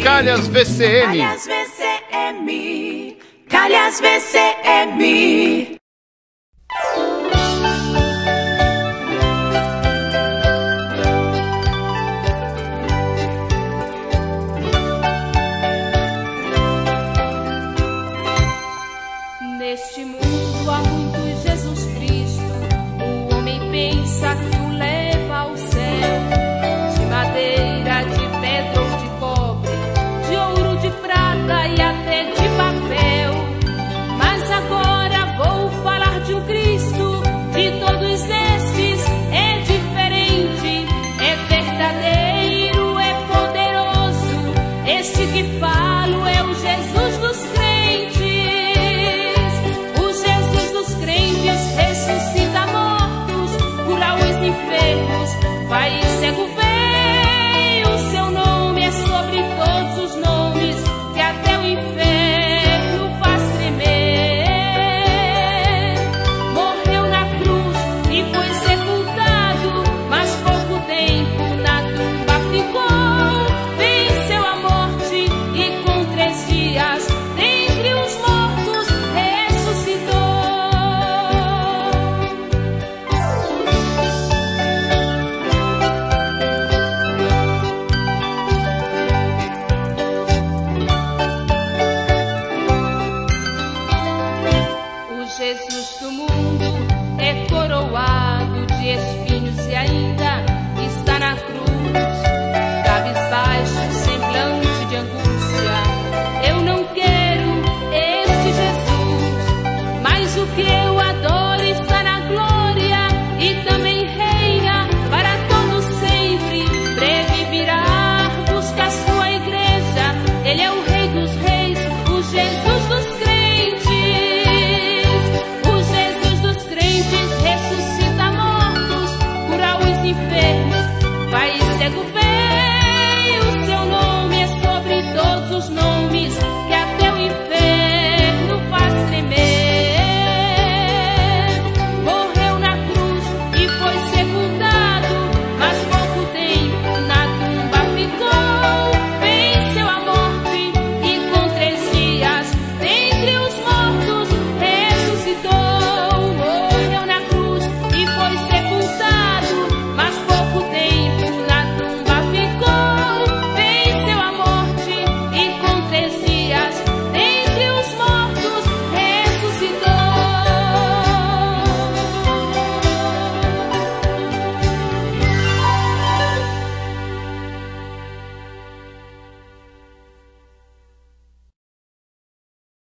Calhas VCM. Calhas VCM. Calhas VCM. Neste mundo há muito Jesus Cristo. O homem pensa que o leva ao céu. De madeira, de pedra ou de cobre, de ouro, de prata e até de papel. Mas agora vou falar de um Cristo. De todos estes é diferente. É verdadeiro, é poderoso. Este que falo é o Jesus dos crentes. Ressuscita mortos, cura os enfermos, faz cego ver. O seu nome é sobre todos os nomes, que até o inferno faz tremer. Morreu na cruz e foi sepultado, mas pouco tempo na tumba ficou. Venceu a morte e com 3 dias dentre os mortos ressuscitou. Jesus do mundo é coroado de espinhos e ainda está na cruz, cabisbaixo, semblante de angústia. Eu não quero este Jesus, mas o que eu adoro está na glória e também reina para todo sempre. Breve virá, busca a sua igreja. Ele é o Rei dos Reis, o Jesus dos crentes. Ressuscita mortos, cura os enfermos, faz cego ver.